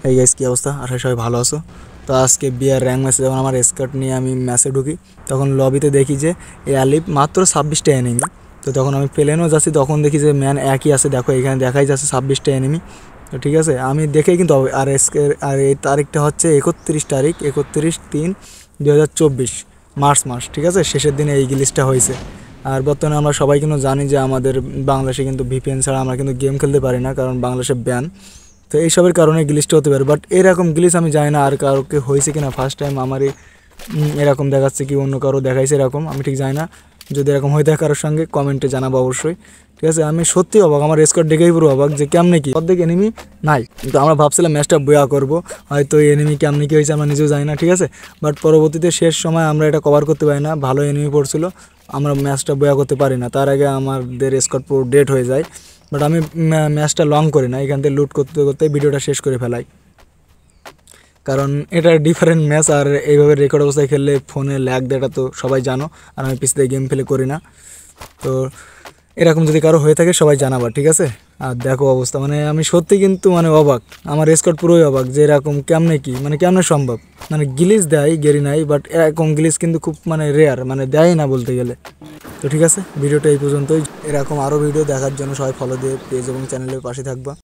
এই গাইস কী অবস্থা? আশা করি সবাই ভালো আছো। তো আজকে বিয়ার র্যাঙ্ক ম্যাচে যখন আমার স্কার্ট নিয়ে আমি ম্যাচে ঢুকি, তখন লবিতে দেখি যে এই আলিফ মাত্র 26টা এনিমি। তো তখন আমি প্লেনেও যাচ্ছি, তখন দেখি যে ম্যান একই আছে। দেখো এখানে দেখাই যাচ্ছে 26টা এনিমি। তো ঠিক আছে, আমি দেখেই কিন্তু আর এই তারিখটা হচ্ছে 31 তারিখ, 31/3/2024 মার্চ মাস। ঠিক আছে, শেষের দিনে এই গ্লিচটা হয়েছে। আর বর্তমানে আমরা সবাই কিন্তু জানি যে আমাদের বাংলাদেশে কিন্তু ভিপিএন ছাড়া আমরা কিন্তু গেম খেলতে পারি না, কারণ বাংলাদেশে ব্যান। তো এইসবের কারণে গ্লিচটা হতে পারে, বাট এরকম গ্লিচ আমি জানি না আর কারোকে হয়েছে কিনা। ফার্স্ট টাইম আমারই এরকম দেখাচ্ছে, কি অন্য কারো দেখাইছে এরকম, আমি ঠিক জানি না। যদি এরকম হয়ে থাকে কারোর সঙ্গে কমেন্টে জানাবো অবশ্যই। ঠিক আছে, আমি সত্যি অবাক, আমার স্কোয়াড দেখেই পুরো অবাক যে কেমনে কি অর্ধেক এনিমি নাই। কিন্তু আমরা ভাবছিলাম ম্যাচটা বয়া করবো, হয়তো এনিমি কেমনি কী হয়েছে আমরা নিজেও জানি না। ঠিক আছে, বাট পরবর্তীতে শেষ সময় আমরা এটা কভার করতে পারি না, ভালো এনিমি পড়ছিল, আমরা ম্যাচটা বয়া করতে পারি না। তার আগে আমাদের স্কোয়াড পুরো ডেট হয়ে যায়। বাট আমি ম্যাচটা লং করি না, এখান থেকে লুট করতে করতে ভিডিওটা শেষ করে ফেলাই, কারণ এটা ডিফারেন্ট ম্যাচ। আর এইভাবে রেকর্ড অবস্থায় খেললে ফোনে ল্যাগ দেটা তো সবাই জানো, আর আমি পিসিতে গেম প্লে করি না। তো এরকম যদি কারো হয়ে থাকে সবাই জানাবার, ঠিক আছে। আর দেখো অবস্থা, মানে আমি সত্যি কিন্তু মানে অবাক, আমার স্কোয়াড পুরোই অবাক যে এরকম কেমনে কি, মানে কেমনে সম্ভব। মানে গ্লিচ দেয় গেরি নাই, বাট এরকম গ্লিচ কিন্তু খুব মানে রেয়ার, মানে দেয় না বলতে গেলে। তো ঠিক আছে, ভিডিওটা এই পর্যন্তই। এরকম আরও ভিডিও দেখার জন্য সবাই ফলো দিয়ে পেজ এবং চ্যানেলের পাশে থাকবা।